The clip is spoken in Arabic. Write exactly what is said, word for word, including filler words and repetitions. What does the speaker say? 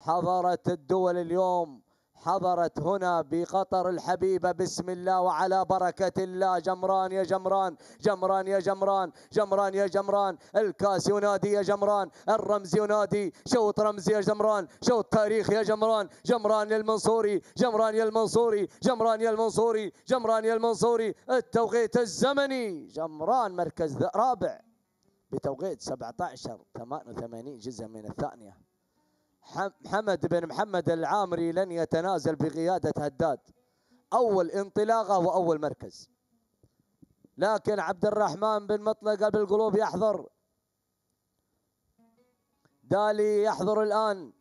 حضرت الدول اليوم، حضرت هنا بقطر الحبيبة. بسم الله وعلى بركة الله. جمران يا جمران، جمران يا جمران، جمران يا جمران. الكاس ينادي يا جمران، الرمز ينادي. شوط رمز يا جمران، شوط تاريخ يا جمران. جمران يا المنصوري، جمران يا المنصوري، جمران يا المنصوري، جمران يا المنصوري. التوقيت الزمني جمران مركز رابع بتوقيت سبعة عشر ثمانية وثمانين جزء من الثانية. محمد بن محمد العامري لن يتنازل بقيادة هداد. أول انطلاقة وأول مركز، لكن عبد الرحمن بن مطلق بالقلوب يحضر. دالي يحضر الآن.